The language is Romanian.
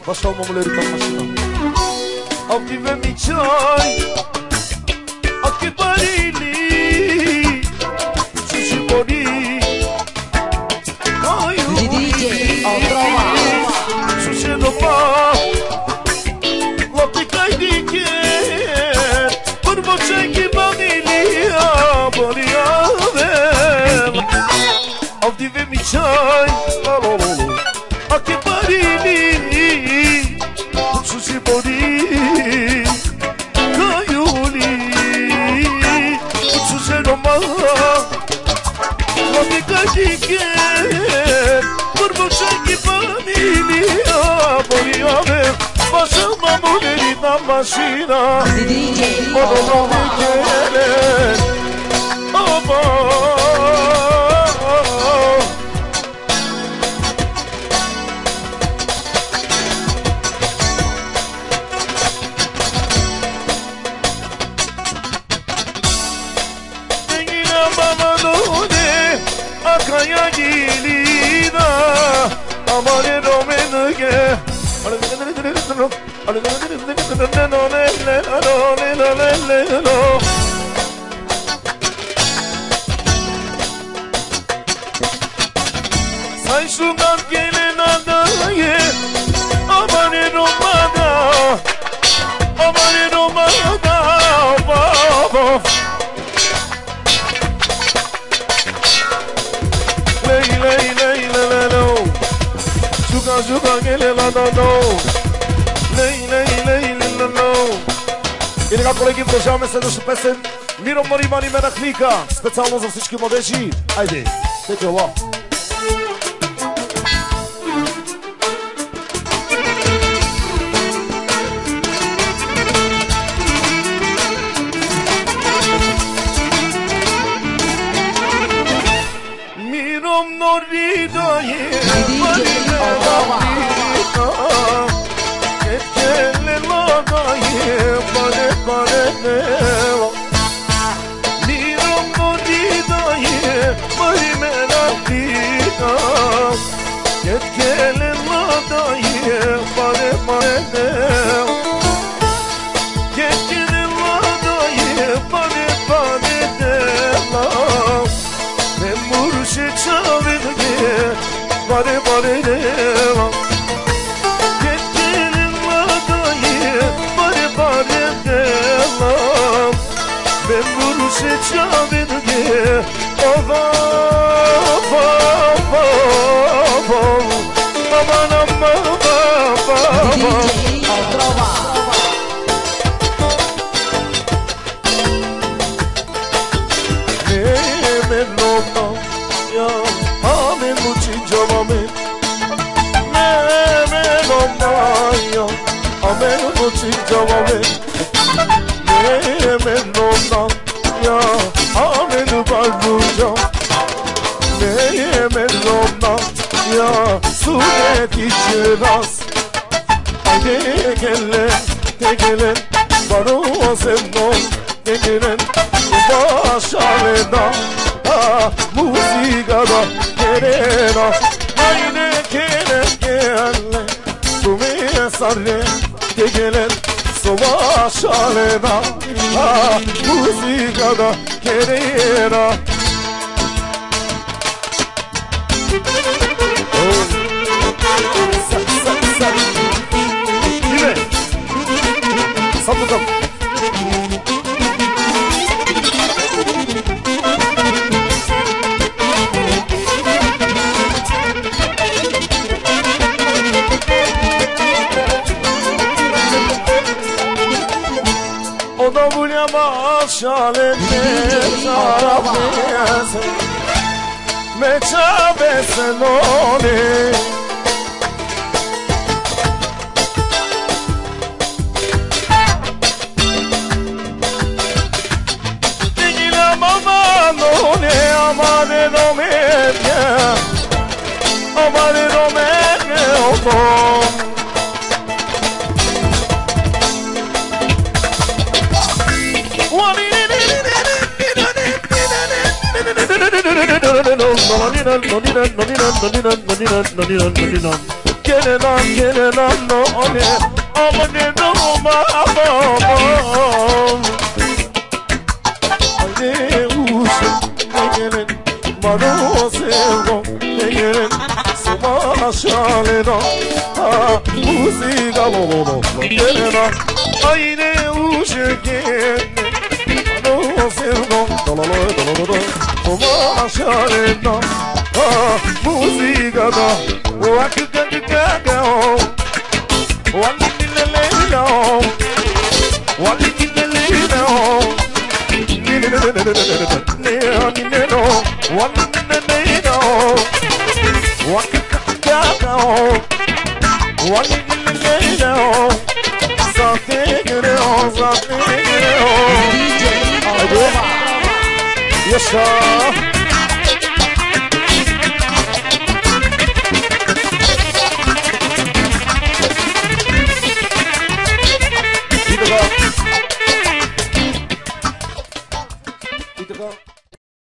Başka olmamaları başına. Avdi ve mi çay Akı barili Sushi bori DJ Altrova Sushi dopa Lati kaydike Burbo çeki barili Bori ave Avdi ve mi çay Akı barili Sushi bori Maşina Oğlum gelen Ama Dengine bana dode Akaya gelina Amane romenege Say şundan gelin adayı Amanın olmada Amanın olmada Baba Ley ley ley ley ley Şuka şuka gelin adayı Lej, lej, lej, lilo. I neka kolegim dojamy serdecznie pesen Mirom Morimani Menachlika. Specjalno za wszystkich młodzieży. Ajde, take a walk. Mirom Noridaje Bari bari devam Gecenin madayı Bari bari devam Ben vuruşu çabirge Ova ova ova Aman aman baba Ne noma ya Amen mucicamame Ne nomaya Amen mucicamame Ne nomaya Amen barbuca Ne nomaya Sunet içiraz Haydi gelen Baro sennon Gelen Başarına Musikada Gelena Haydi gelen Bu mesare Gelen Başarına Musikada Gelena Yine Saplıkam Ona bulama şalete tarafıyası Meçabesen onu Digile baban onu amane domene Amane domene oldum Gelenan Go.